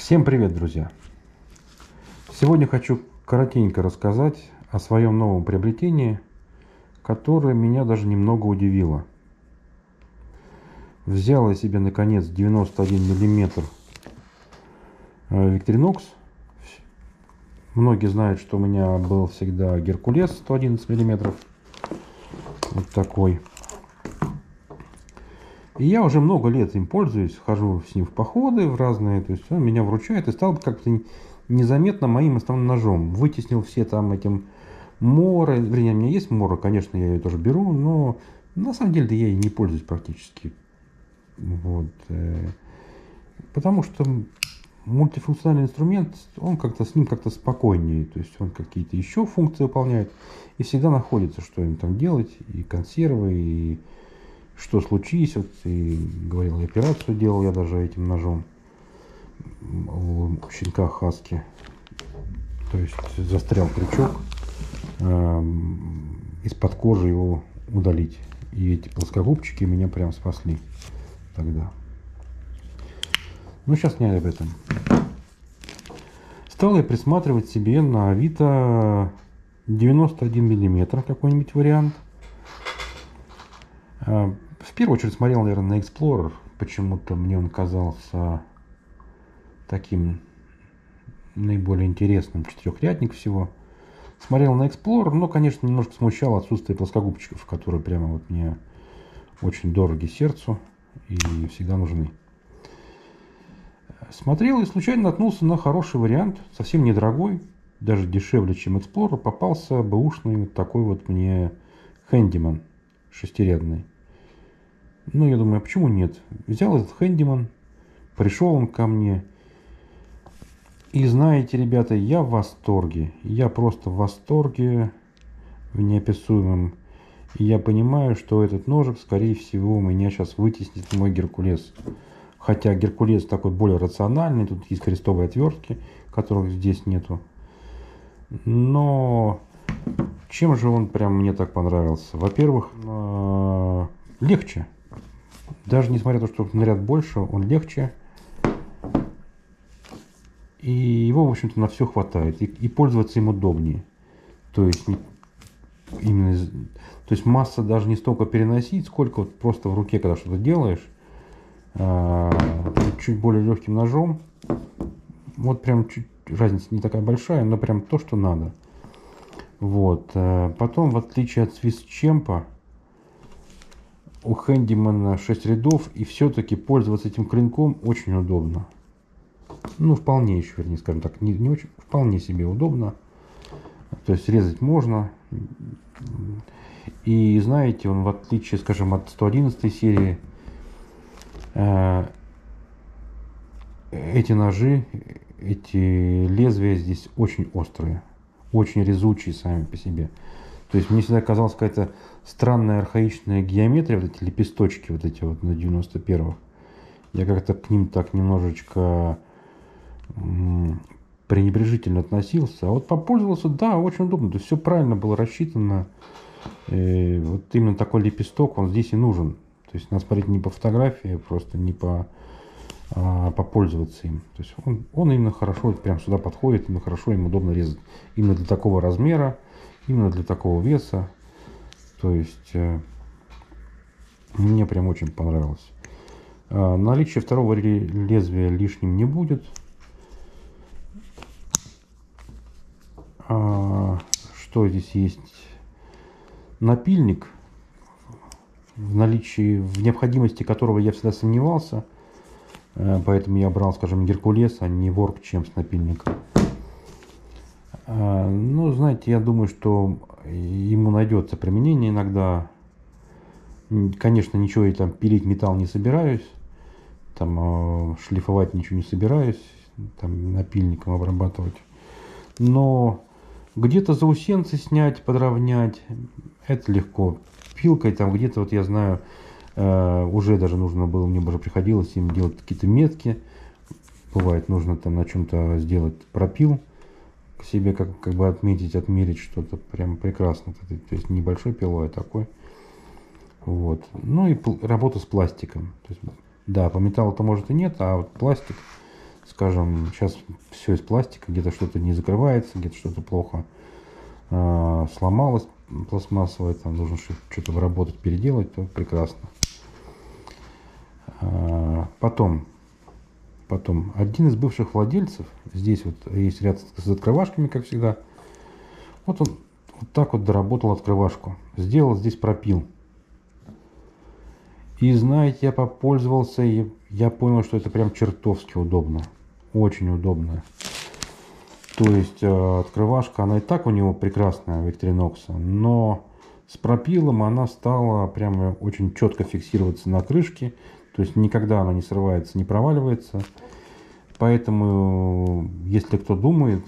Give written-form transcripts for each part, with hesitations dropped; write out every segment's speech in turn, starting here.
Всем привет, друзья! Сегодня хочу коротенько рассказать о своем новом приобретении, которое меня даже немного удивило. Взял я себе наконец 91 миллиметр Victorinox. Многие знают, что у меня был всегда Геркулес 111 миллиметров. Вот такой. И я уже много лет им пользуюсь, хожу с ним в походы в разные, то есть он меня вручает и стал как-то незаметно моим основным ножом. Вытеснил все там этим моры, вернее, у меня есть мора, конечно, я ее тоже беру, но на самом деле я ей не пользуюсь практически. Вот. Потому что мультифункциональный инструмент, он как-то с ним как-то спокойнее, то есть он какие-то еще функции выполняет, и всегда находится, что им там делать, и консервы, и что случись, вот, и говорил, операцию делал я даже этим ножом у щенка Хаски, то есть застрял крючок, из-под кожи его удалить, и эти плоскогубчики меня прям спасли тогда. Но сейчас не об этом. Стал я присматривать себе на Авито 91 миллиметр какой-нибудь вариант. В первую очередь смотрел, наверное, на Explorer. Почему-то мне он казался таким наиболее интересным. Четырехрядник всего. Смотрел на Explorer, но, конечно, немножко смущало отсутствие плоскогубчиков, которые прямо вот мне очень дороги сердцу и всегда нужны. Смотрел и случайно наткнулся на хороший вариант, совсем недорогой, даже дешевле, чем Explorer. Попался бэушный вот такой вот мне Handyman шестирядный. Ну, я думаю, а почему нет? Взял этот Handyman, пришел он ко мне. И знаете, ребята, я в восторге. Я просто в восторге, в неописуемом. И я понимаю, что этот ножик, скорее всего, у меня сейчас вытеснит мой Геркулес. Хотя Геркулес такой более рациональный. Тут есть крестовые отвертки, которых здесь нету. Но чем же он прям мне так понравился? Во-первых, легче. Даже несмотря на то, что наряд больше, он легче. И его, в общем-то, на все хватает. И пользоваться им удобнее. То есть, именно, то есть масса даже не столько переносить, сколько вот просто в руке, когда что-то делаешь, чуть более легким ножом. Вот прям чуть разница не такая большая, но прям то, что надо. Вот. Потом, в отличие от Свисчемпа, у Handyman 6 рядов, и все-таки пользоваться этим клинком очень удобно. Ну, вполне еще, вернее, скажем так, не очень, вполне себе удобно. То есть резать можно. И знаете, он в отличие, скажем, от 111 серии, эти ножи, эти лезвия здесь очень острые, очень резучие сами по себе. То есть мне всегда казалась какая-то странная архаичная геометрия, вот эти лепесточки, вот эти вот на 91-х. Я как-то к ним так немножечко пренебрежительно относился. А вот попользовался, да, очень удобно. То есть все правильно было рассчитано. Вот именно такой лепесток, он здесь и нужен. То есть надо смотреть не по фотографии, просто не попользоваться им. То есть он именно хорошо прям сюда подходит, именно хорошо, им удобно резать. Именно для такого размера, именно для такого веса. То есть мне прям очень понравилось. Наличие второго лезвия лишним не будет. Что здесь есть? Напильник, в наличии, в необходимости которого я всегда сомневался. Поэтому я брал, скажем, Геркулес, а не Ворк чем с напильником. Ну, знаете, я думаю, что ему найдется применение иногда. Конечно, ничего я там пилить металл не собираюсь. Там шлифовать ничего не собираюсь. Там напильником обрабатывать. Но где-то заусенцы снять, подровнять, это легко. Пилкой там где-то, вот я знаю, уже даже нужно было, мне уже приходилось им делать какие-то метки. Бывает, нужно там на чем-то сделать пропил, к себе как бы отметить, отмерить что-то прям прекрасно. То есть небольшой пилой, а такой. Вот. Ну и работа с пластиком. То есть, да, по металлу-то может и нет, а вот пластик скажем, сейчас все из пластика, где-то что-то не закрывается, где-то что-то плохо сломалось пластмассовое, там нужно что-то обработать, переделать, то прекрасно. Потом один из бывших владельцев, здесь вот есть ряд с открывашками, как всегда, вот он вот так вот доработал открывашку, сделал здесь пропил. И знаете, я попользовался, и я понял, что это прям чертовски удобно, очень удобно. То есть открывашка, она и так у него прекрасная, у Victorinox, но с пропилом она стала прямо очень четко фиксироваться на крышке. То есть никогда она не срывается, не проваливается. Поэтому, если кто думает,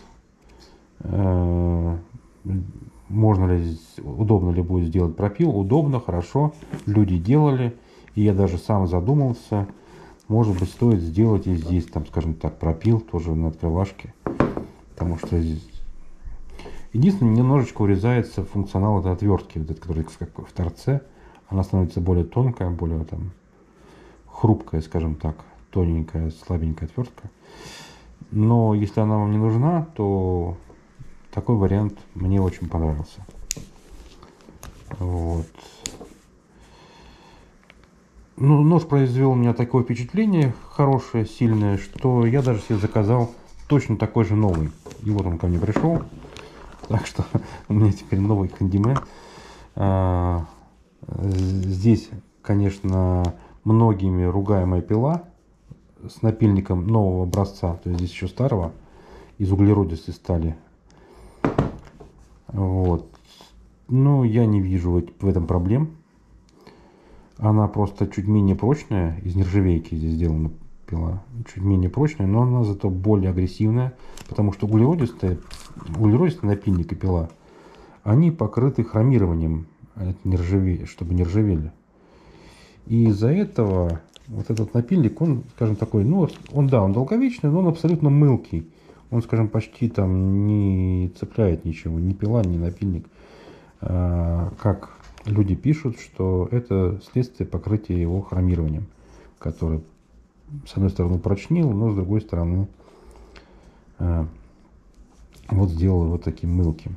можно ли, удобно ли будет сделать пропил, удобно, хорошо, люди делали. И я даже сам задумался, может быть, стоит сделать и здесь, там, скажем так, пропил тоже на открывашке. Потому что здесь... Единственное, немножечко урезается функционал этой отвертки, вот этой, которая как в торце. Она становится более тонкая, более там хрупкая, скажем так, тоненькая, слабенькая отвертка. Но если она вам не нужна, то такой вариант мне очень понравился. Вот. Ну, нож произвел у меня такое впечатление хорошее, сильное, что я даже себе заказал точно такой же новый. И вот он ко мне пришел. Так что у меня теперь новый хандимен. Здесь, конечно, многими ругаемая пила с напильником нового образца. То есть здесь еще старого, из углеродистой стали. Вот. Но я не вижу в этом проблем. Она просто чуть менее прочная, из нержавейки здесь сделана пила, чуть менее прочная, но она зато более агрессивная, потому что углеродистый напильник и пила, они покрыты хромированием, чтобы не ржавели. И из-за этого вот этот напильник, он, скажем, такой, ну, он долговечный, но он абсолютно мылкий. Он, скажем, почти там не цепляет ничего, ни пила, ни напильник. Как люди пишут, что это следствие покрытия его хромированием, который, с одной стороны, прочнил, но с другой стороны, вот сделал его таким мылким.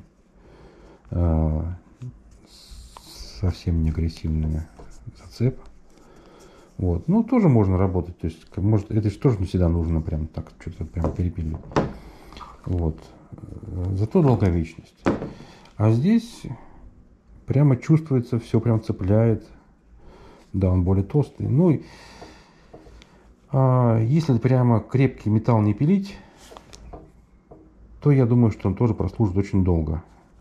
Совсем не агрессивный зацеп. Вот. Ну, тоже можно работать. То есть, может, это же тоже не всегда нужно прям так что-то прям перепиливать. Вот. Зато долговечность. А здесь прямо чувствуется, все прям цепляет. Да, он более толстый. Ну, если прямо крепкий металл не пилить, то я думаю, что он тоже прослужит очень долго.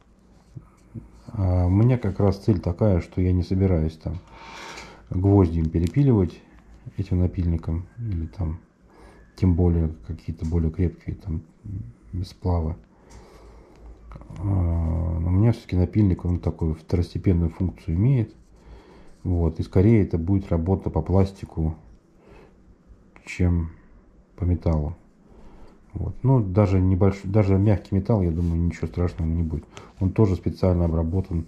У меня как раз цель такая, что я не собираюсь там гвоздем перепиливать этим напильником, или там тем более какие-то более крепкие там сплавы. У меня все-таки напильник, он такую второстепенную функцию имеет. Вот. И скорее это будет работа по пластику, чем по металлу. Вот. Ну, даже мягкий металл, я думаю, ничего страшного не будет. Он тоже специально обработан.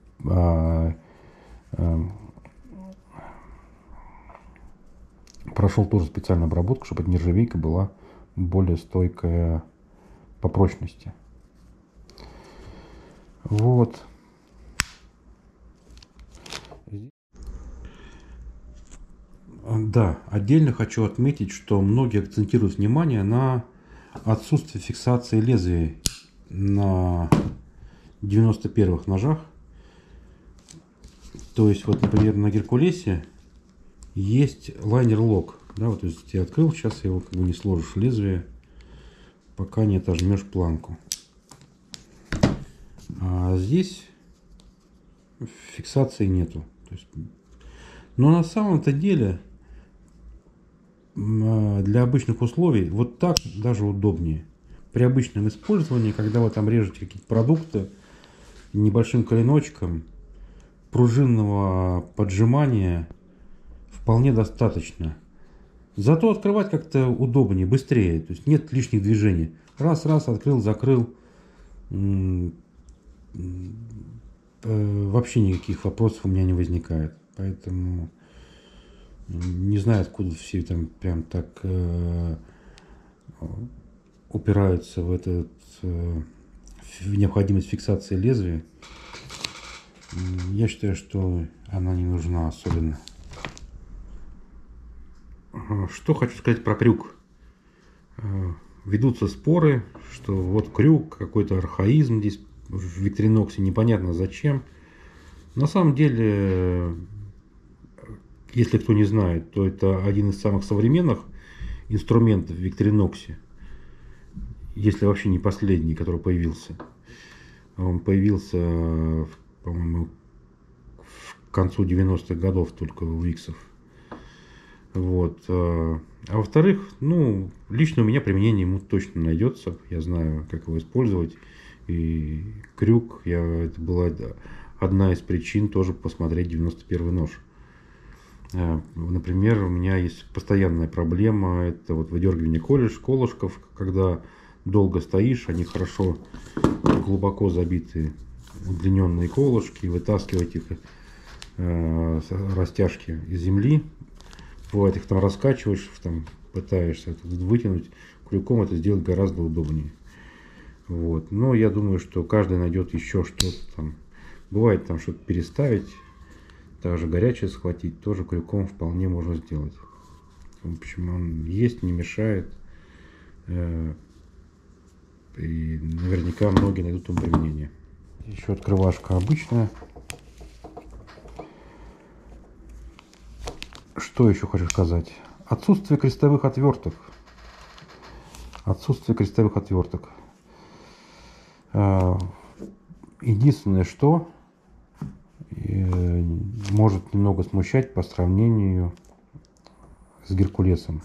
Прошел тоже специальную обработку, чтобы эта нержавейка была более стойкая по прочности. Вот. Да, отдельно хочу отметить, что многие акцентируют внимание на отсутствие фиксации лезвия на 91-х ножах. То есть, вот, например, на Геркулесе есть лайнер-лок. Да, вот, то есть я открыл, сейчас его как бы не сложишь лезвие, пока не отожмешь планку. А здесь фиксации нету. То есть, но на самом-то деле для обычных условий вот так даже удобнее. При обычном использовании, когда вы там режете какие-то продукты небольшим клиночком, пружинного поджимания вполне достаточно. Зато открывать как-то удобнее, быстрее. То есть нет лишних движений. Раз, открыл, закрыл. Вообще никаких вопросов у меня не возникает. Поэтому не знаю, откуда все там прям так упираются в этот в необходимость фиксации лезвия. Я считаю, что она не нужна особенно. Что хочу сказать про крюк. Ведутся споры, что вот крюк, какой-то архаизм здесь в Викториноксе, непонятно зачем. На самом деле, если кто не знает, то это один из самых современных инструментов в Викториноксе. Если вообще не последний, который появился. Он появился, по-моему, к концу 90-х годов только у Виксов. Вот. А во-вторых, ну, лично у меня применение ему точно найдется. Я знаю, как его использовать. И крюк, это была одна из причин тоже посмотреть 91-й нож. Например, у меня есть постоянная проблема, это вот выдергивание колышков, когда долго стоишь, они хорошо глубоко забиты, удлиненные колышки, вытаскивать их растяжки из земли. Бывает, их там раскачиваешь, там пытаешься это вытянуть, крюком это сделать гораздо удобнее. Вот. Но я думаю, что каждый найдет еще что-то там. Бывает там что-то переставить, также горячее схватить, тоже крюком вполне можно сделать. В общем, он есть, не мешает. И наверняка многие найдут ему применение. Еще открывашка обычная. Что еще хочу сказать? Отсутствие крестовых отверток. Отсутствие крестовых отверток. Единственное, что может немного смущать по сравнению с Геркулесом.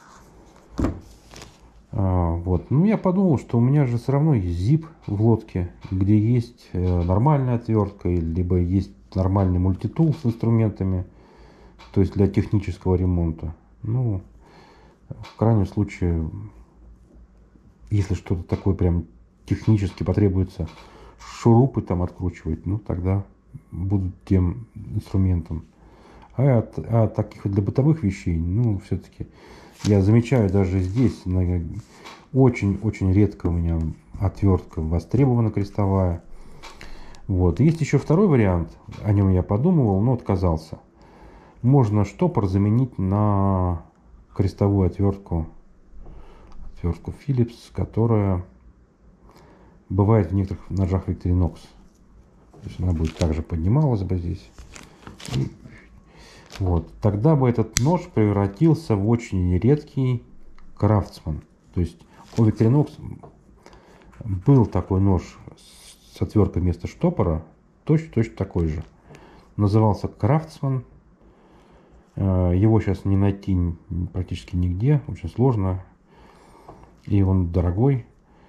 Вот. Ну, я подумал, что у меня же все равно есть зип в лодке, где есть нормальная отвертка, либо есть нормальный мультитул с инструментами, то есть для технического ремонта. Ну, в крайнем случае, если что-то такое прям технически потребуется, шурупы там откручивать, ну, тогда будут тем инструментом. А таких для бытовых вещей, ну, все-таки я замечаю даже здесь, очень-очень редко у меня отвертка востребована крестовая. Вот. Есть еще второй вариант, о нем я подумывал, но отказался. Можно штопор заменить на крестовую отвертку Phillips, которая бывает в некоторых ножах Victorinox. То есть она будет также поднималась бы здесь. И вот. Тогда бы этот нож превратился в очень редкий крафтсман. То есть у Victorinox был такой нож с отверткой вместо штопора, точно такой же. Назывался крафтсман. Его сейчас не найти практически нигде, очень сложно. И он дорогой.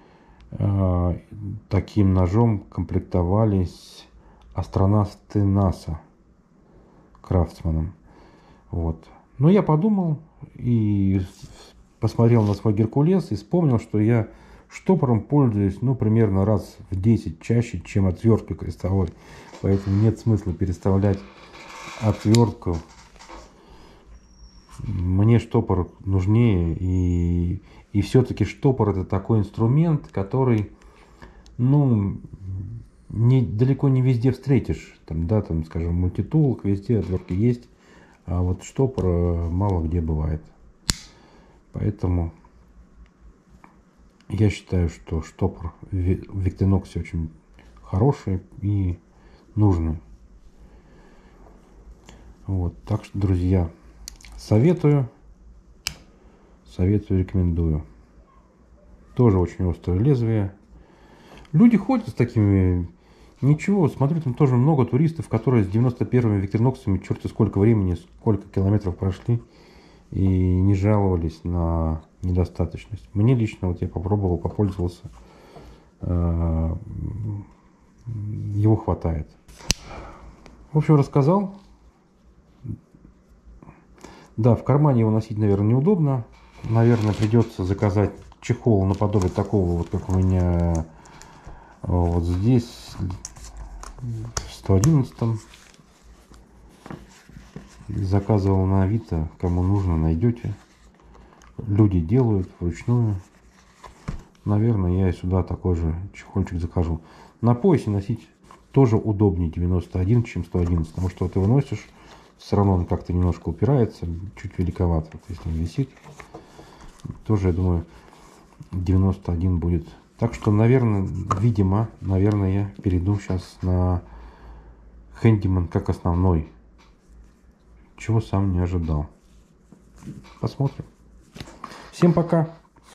Таким ножом комплектовались астронавты НАСА крафтсманом. Вот. Но я подумал и посмотрел на свой Геркулес и вспомнил, что я штопором пользуюсь, ну, примерно раз в 10 чаще, чем отверткой крестовой. Поэтому нет смысла переставлять отвертку. Мне штопор нужнее, и все-таки штопор это такой инструмент, который, ну, далеко не везде встретишь. Там, да, там, скажем, мультитул, везде отвертки есть, а вот штопор мало где бывает. Поэтому я считаю, что штопор в Victorinox очень хороший и нужный. Вот, так что, друзья, советую, рекомендую. Тоже очень острое лезвие. Люди ходят с такими, ничего, смотрю, там тоже много туристов, которые с 91-ми Викториноксами черти сколько времени, сколько километров прошли и не жаловались на недостаточность. Мне лично, вот я попробовал, попользовался, его хватает. В общем, рассказал. Да, в кармане его носить, наверное, неудобно. Наверное, придется заказать чехол наподобие такого, вот как у меня вот здесь, в 111-м. Заказывал на Авито, кому нужно, найдете. Люди делают вручную. наверное, я и сюда такой же чехольчик закажу. На поясе носить тоже удобнее 91, чем 111, потому что ты выносишь, все равно он как-то немножко упирается, чуть великоват, вот, если он висит. Тоже, я думаю, 91 будет. Так что, наверное, видимо, наверное, я перейду сейчас на Handyman как основной, чего сам не ожидал. Посмотрим. Всем пока!